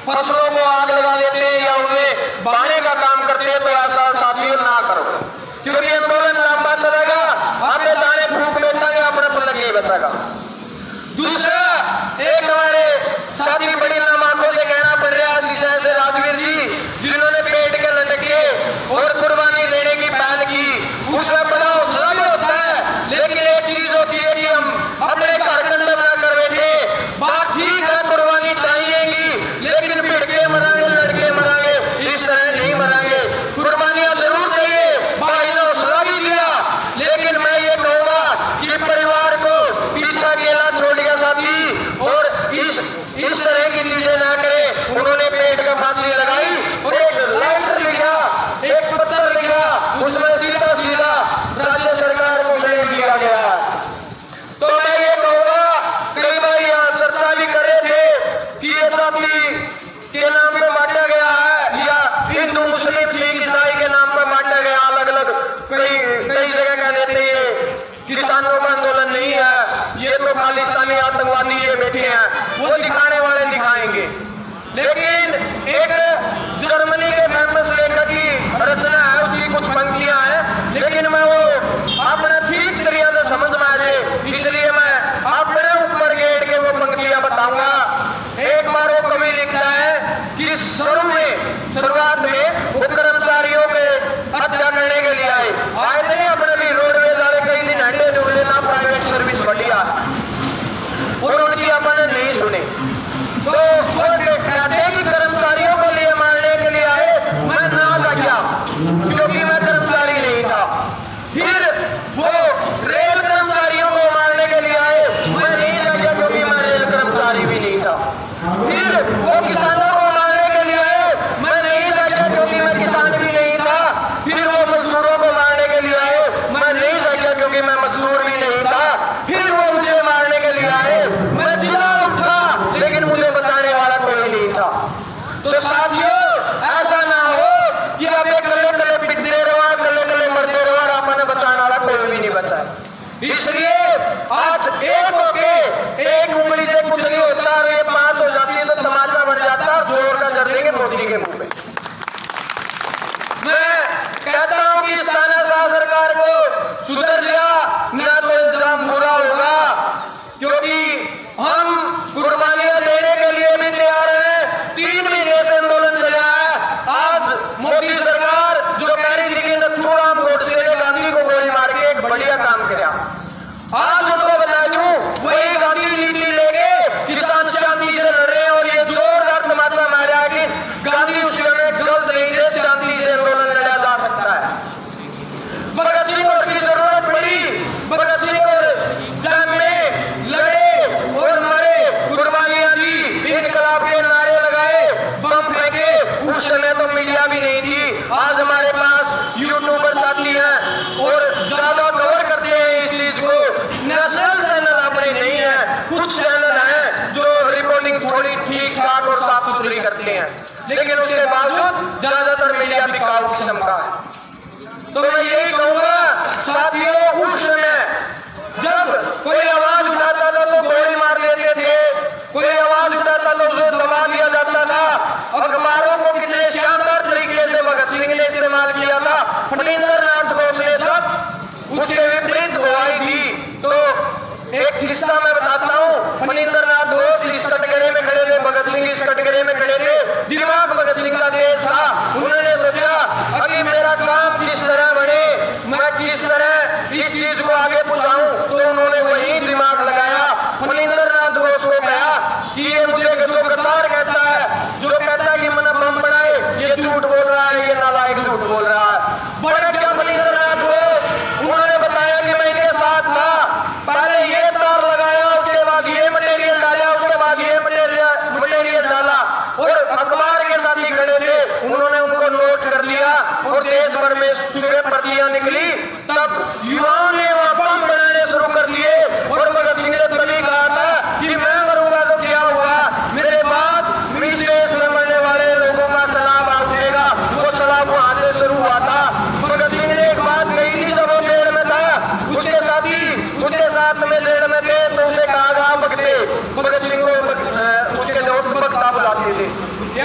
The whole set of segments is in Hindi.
फसलों को आग लगा देते हैं या उन्हें बहाने का काम करते हैं, तो ऐसा साथियों ना करो, क्योंकि आंदोलन लंबा चलेगा, हमें दाने फूक बैठेंगे, अपने पल्ले के बचेगा। दूसरा, एक हमारे साथी बड़ी नाम आंखों से कहना पड़ रहा है जैसे राजवीर जी, जिन्होंने पेट के लटके और कुर्बानी देने की पहल की, उसमें बड़ा हौसला भी होता है, लेकिन एक चीज होती है कि हम अपने घर कंडम ना कर बैठे। बात ठीक है, कुर्बानी चाहिएगी, लेकिन भिड़ के मरांगे, लड़के मरांगे, इस तरह नहीं मरांगे। कुर्बानियां जरूर चाहिए, भाई ने हौसला भी दिया, लेकिन मैं ये कहूंगा कि परिवार को पीछा अकेला छोड़ दिया साथी, और इस तरह की चीजें ना करें। उन्होंने पेट का फांसी लगाई और एक लाइटर लिखा, एक पत्थर लिखा, उसमें सीधा सीधा राज्य सरकार को ब्लेम दिया गया है। तो मैं ये कहूंगा, कई बार यहाँ चर्चा भी कर रहे थे कि ये जाति के नाम पे बांटा गया है या हिंदू मुस्लिम सिख ईसाई के नाम पर बांटा गया, अलग अलग कई जगह कह देते हैं किसानों का आंदोलन नहीं है, ये तो खालिस्तानी आतंकवादी ये बैठे हैं, वो दिखाने वाले दिखाएंगे। लेकिन एक जर्मनी के फेमस लेखक की रचना है, उसकी कुछ पंक्तियां हैं, लेकिन मैं वो अपना ठीक तरीके से समझ में आ जाए, इसलिए मैं अपने ऊपर गेट के वो पंक्तियां बताऊंगा। एक बार वो कवि लिखता है कि शुरुआत में वो कर्मचारियों के हत्या करने के लिए आए थे अपने भी रोडवेज वाले, कई दिन हटे डूबले ना, प्राइवेट सर्विस बढ़िया, और उनकी अपन नहीं सुने, तो वो कहते हैं कि कर्मचारियों के लिए मारने के लिए आए, मैं ना गया क्योंकि मैं कर्मचारी नहीं था। फिर वो रेल कर्मचारियों को मारने के लिए आए, मैं नहीं गया क्योंकि मैं रेल कर्मचारी भी नहीं था। फिर वो किसानों को मारने के लिए आए, मैं नहीं गया क्योंकि मैं किसान भी नहीं था। फिर वो मजदूरों को मारने के लिए आए, मैं नहीं गया क्योंकि मैं मजदूर भी नहीं था। फिर वो मुझे मारने के लिए आए, मैं चिल्ला उठा, लेकिन मुझे बचाने वाला कोई नहीं था। तो साथियों, ऐसा ना हो कि आप कले कले पिटते रहो, कले कले मरते रहो, और आपने बचाने वाला कोई भी नहीं बचा। इसलिए आज एक होके एक उंगली से कुछ नहीं होता, और ये बात हो जाती है तो तमाचा बढ़ जाता है, और जोर का जर देंगे मोदी के मुंह में। मैं कहता हूं कि तानाशाह सरकार को सुधर लिया ना तो इल्जाम पूरा होगा, क्योंकि हम कुर्बानियां देने के लिए भी तैयार हैं। 3 महीने से आंदोलन चला है। आज मोदी सरकार जो कह रही थी कि नथुराम गोडसे ने गांधी को गोली मार के एक बढ़िया काम किया, आज उनको बता दूं वही गांधी नीति लेके किसान शांति से लड़ रहे हैं, और ये जोरदार तमाचा मारा कि गांधी उस समय गलत नहीं थे, शांति से आंदोलन लड़ा जा सकता है। भगत सिंह और की जरूरत पड़ी, भगत सिंह और जंग में लड़े और मरे, कुर्बानियां दी, इनकलाब के नारे लगाए, बम फेंके। उस समय तो मीडिया भी नहीं थी। आज हमारे पास यूट्यूबर साथी हैं और ज्यादा कवर करते हैं इस चीज को। नेशनल चैनल अपने नहीं है, कुछ चैनल हैं जो रिपोर्टिंग थोड़ी ठीक ठाक और साफ सुथरी करते हैं, लेकिन उसके बावजूद ज्यादातर मीडिया बिकाऊ किस्म का है। तो मैं यही कहूंगा साथियों, उस समय जब कोई आवाज उठाता था तो गोली मार देते थे, कोई आवाज उठाता तो उसे दबा दिया जाता था। अखबारों को कितने शानदार तरीके से भगत सिंह ने इस्तेमाल किया था, फणींद्र नाथ घोष ने सब उसके विपरीत गवाही दी। तो एक किस्सा मैं बताता हूँ। फणींद्र नाथ घोष इस कटघरे में खड़े थे, भगत सिंह इस कटघरे में खड़े थे, दिमाग भगत सिंह का तेज था। उन्होंने सोचा अभी मेरा काम किस तरह बने, मैं किस तरह इस चीज को आगे पहुंचाऊं, तो उन्होंने वही दिमाग लगाया। फणींद्र नाथ घोष को कहा कि ये मुझे जो कतार कहता है, जो कहता है कि मैंने बम बनाए, ये झूठ बोल रहा है, ये नालायक झूठ बोल रहा है। बड़ा क्या फणींद्र नाथ घोष, उन्होंने बताया कि मैं इनके साथ था, पहले ये तार लगाया, उसके बाद ये मटेरियल डाला, उसके बाद ये मटेरियल डाला, और अखबार के साथ ही खड़े थे। उन्होंने उनको नोट कर लिया और देश भर में सुबह प्रतियां निकली। तब युवाओं ने वहां बम बनाने शुरू कर दिए, और भगत सिंह ने तभी कहा था कि मैं मरूंगा तो क्या हुआ, मेरे बाद देश में मरने वाले लोगों का सलाब उठेगा। वो सलाब वहां से शुरू हुआ था। भगत सिंह ने एक बात कही थी जब वो जेल में था, उसके साथी उसके साथ में जेल में थे, तो उसे कहा गया भगते, भगत सिंह को उसके दोस्त भगता बुलाते थे।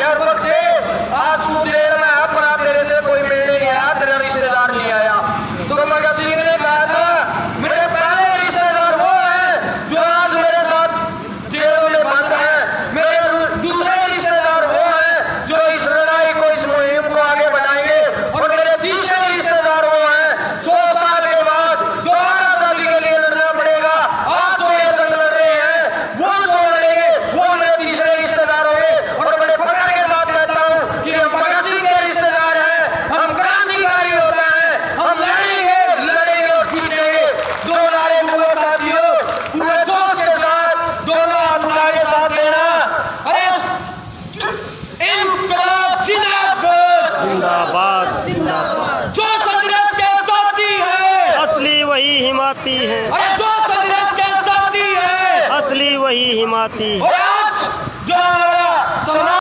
एयरपोर्ट से आज तू देर में अपना तेरे से कोई मिलने गया, तेरा रिश्तेदार नहीं आया। तो भगत सिंह ने कहा था मेरे पहले रिश्तेदार वो है जो आज मेरे साथ जेलों में बंद है, मेरे दूसरे रिश्तेदार वो है जो इस लड़ाई को, इस मुहिम को आगे बढ़ाएंगे, और मेरे तीसरे रिश्तेदार वो है 100 साल के बाद दोबारा आजादी के लिए लड़ना पड़ेगा। आज जो ये जंग लड़ रहे हैं वो जो लड़ेंगे वो मेरे तीसरे रिश्तेदार होंगे। और बड़े फख्र के साथ कहता हूँ कि हम भगत सिंह के रिश्तेदार हैं, हम क्रांतिकारी होते हैं, हम लड़ेंगे लड़ेंगे और जीतेंगे। दो नारे हुए साथियों, पूरे जोश के साथ दोनों हाथ मिला के साथ लेना। अरे इनकलाब जिंदाबाद जिंदाबाद जिंदाबाद। जो संघर्ष के साथी है असली वही हिमाती है, अरे जो संघर्ष के साथी है असली वही हिमाती है। और आज जो हमारा